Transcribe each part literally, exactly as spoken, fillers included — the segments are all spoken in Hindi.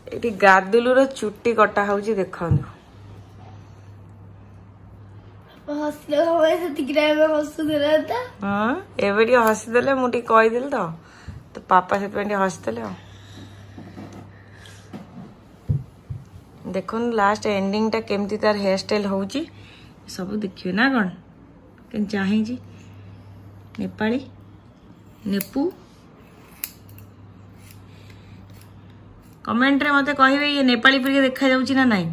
ये गादुलुर चुट्टी कटा होउची देखनु हसले होए से तिकरा में हसु देला था हां एबेडी हसी देले मुटी कहि देल तो तो पापा से पेंडी हसी देले देखुन लास्ट एंडिंग टा केमती तार हेयर स्टाइल होउची सब देखियो ना कोन केन चाहि जी नेपाली नेपू कमेंट रे मते कहिबे ये नेपाली पर के देखा जाउची ना नाही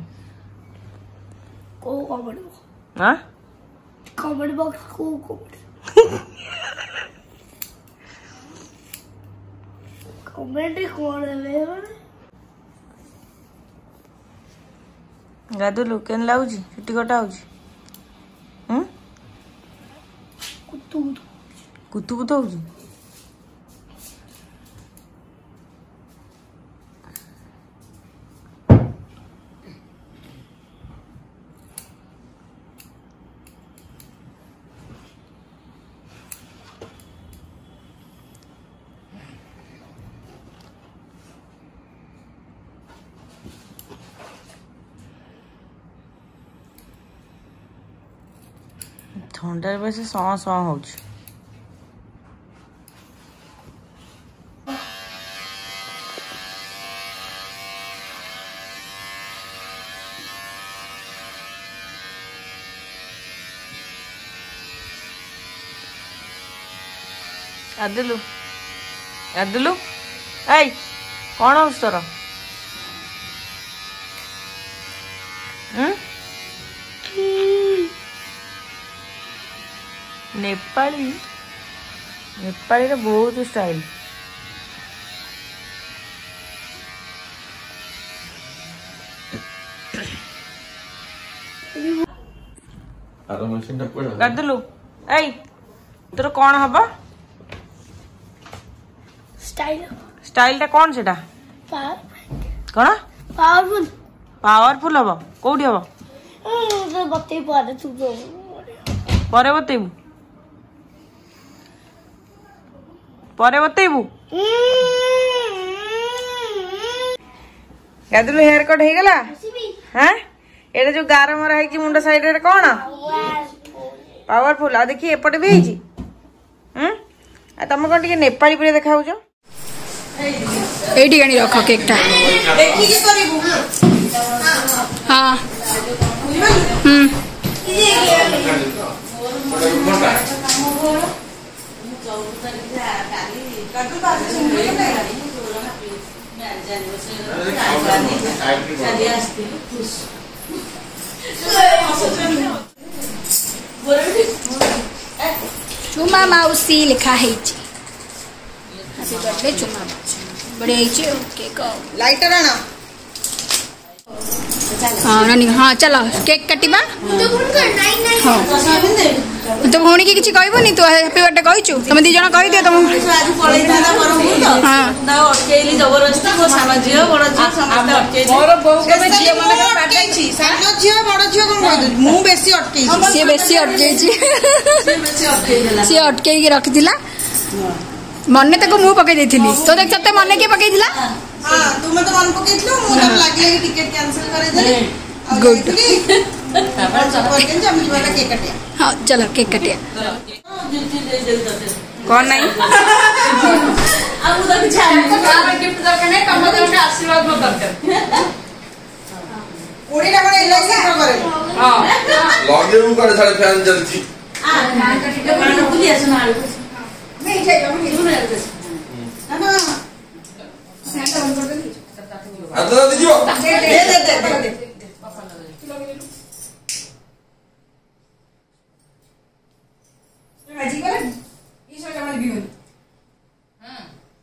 को कमेंट हां कमेंट बॉक्स को कमेंट कमेंट कोन ले गादुलु केन लाउजी छुट्टी कटा होउची हम कुतु कुतु कुतु होउची ठंडार बस सौ सौ हो आदिलु आदिलु ऐ कौन हो तोर नेपाली नेपाली रे बहुत स्टाइल आरो मशीन टा पड़ा गादलु ए तोर कोन हबा स्टाइल स्टाइल टा कोन सेटा कोन पावरफुल पावरफुल हबा कोडी हबा तो बत्ती पारे तू तो परे बतेबू परे बतेबू गादुलु हेयर कट हे गला हैं एटा जो गार मरा है कि मुंडा साइड रे कोन पावरफुल आ देखि एपटे भी हेजी हम आ तम कोन टिके नेपाली परे देखाउ जो एडी गानी रख केक टा देखि की करिबू हां हम चुमा माउसी लिखा है हैप्पी बर्थडे चुमा माउसी बड़े है केक लाइटर आना हाँ नानी हाँ चलो केक काटिबा हाँ तो भौणी की किछि कहबोनी तो हैप्पी बर्थडे कहिछु तुम दी जण कहि दियो तुम आज पळै थाला बरमु तो हां दा अटकेली जबरदस्ती को सामा जियो बड़ जियो समस्त अटकेली मोर बहु के जियो माने का पाटैछि सानो जियो बड़ जियो कोन कहि दउ मु बेसी अटकेछि से बेसी अटकेछि से बेसी अटकेइला से अटकेइ के रखि दिला मन्ने तको मु पकई देथिली तो देख तते मन्ने के पकई दिला हां तुम तो मन पकईथलो मु तो लागले कि टिकट कैंसिल करे देले गुड तापर सब के हम वाला केक कटिया हाँ चलो केक कटिया कौन नहीं अब तो कुछ है गिफ्ट दरकार नहीं कम से कम आशीर्वाद मत दरकार ओडी ला बड़े इलाज करे हां लॉग इन करे सारे फैन जल्दी आ कान कटी के कान पुली आसना आलू नहीं चाहिए हम हिलू नहीं ना ना सेंटर बंद कर दे आदरा दीजियो दे दे दे दे राजी कर इस वाला वाला भी हो हां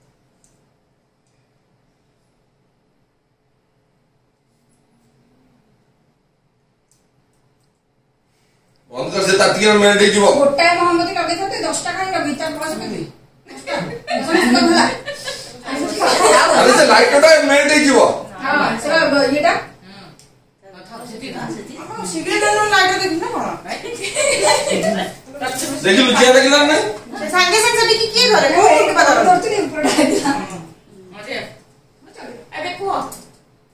बंद कर से तातिया में दे जीवो गोटा मोहम्मदी लगे थे दस टका ही लगी तार पास में अरे से लाइट उठा में दे जीवो हां सब येटा सिगरेट नो लाइट देख ना कोन देखि लुचिया देखिला नहीं संगे संगे सभी की की करे को के पता करती ऊपर डाल दिया मजे ए देखो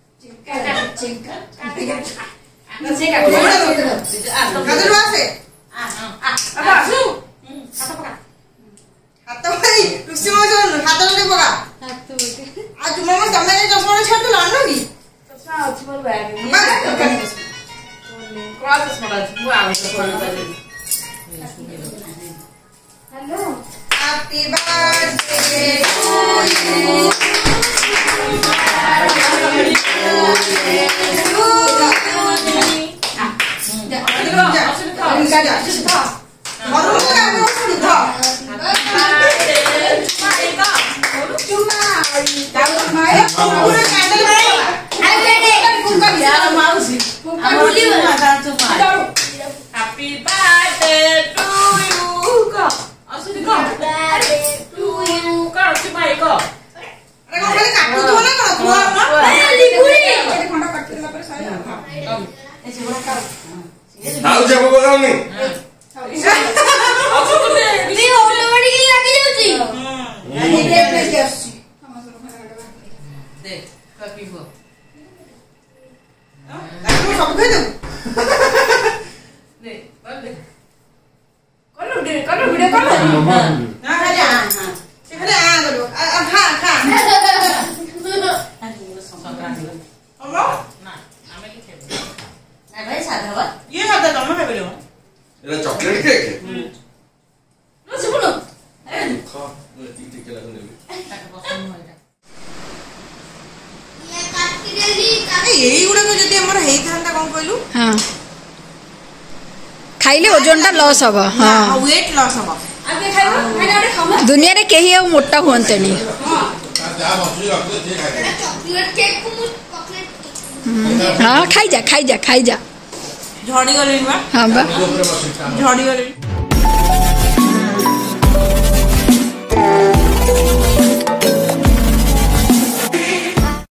Happy birthday to you. Happy birthday to you. Asli kok. To you. Kau cuma iko. Ada kau kali kaku tuh mana kalau tua apa? Eh, liburi. Tahu siapa bakal nih? Aku tuh ini orang lagi lagi jadi. Ini dia please. Deh, kopi bu. Aku sok gitu. Deh, boleh. Kalau deh, kalau video kalau. Nah, ada. Ada ada dulu. Ah, ha, ha. Apa? Nah, namanya kita. Nah, baik saja, Pak. Iya, ada kamu apa belum? Ini coklat cake. Lu sebelum. Eh, Kau, ini titik lagi nih. tak kepotong aja. ଏଇଗୁଡାକ ଯଦି ଆମର ହେଇଥାନ୍ତା କଣ କହିଲୁ ହଁ ଖାଇଲେ ଓଜନଟା ଲସ୍ ହବ ହଁ ୱେଟ୍ ଲସ୍ ହବ ଆଗେ ଖାଇବ ଖାଇଲେ ଗୋଟେ ଖାମ ଦୁନିଆରେ କେହି ଆଉ ମୋଟା ହୁଅନ୍ତେନି ଚକଲେଟ୍ କେକ୍ କୁ ମୁଁ ଚକଲେଟ୍ ହଁ ଖାଇଯା ଖାଇଯା ଖାଇଯା ଝଡିଗଲେଣି ବା ହଁ ବା ଝଡିଗଲେଣି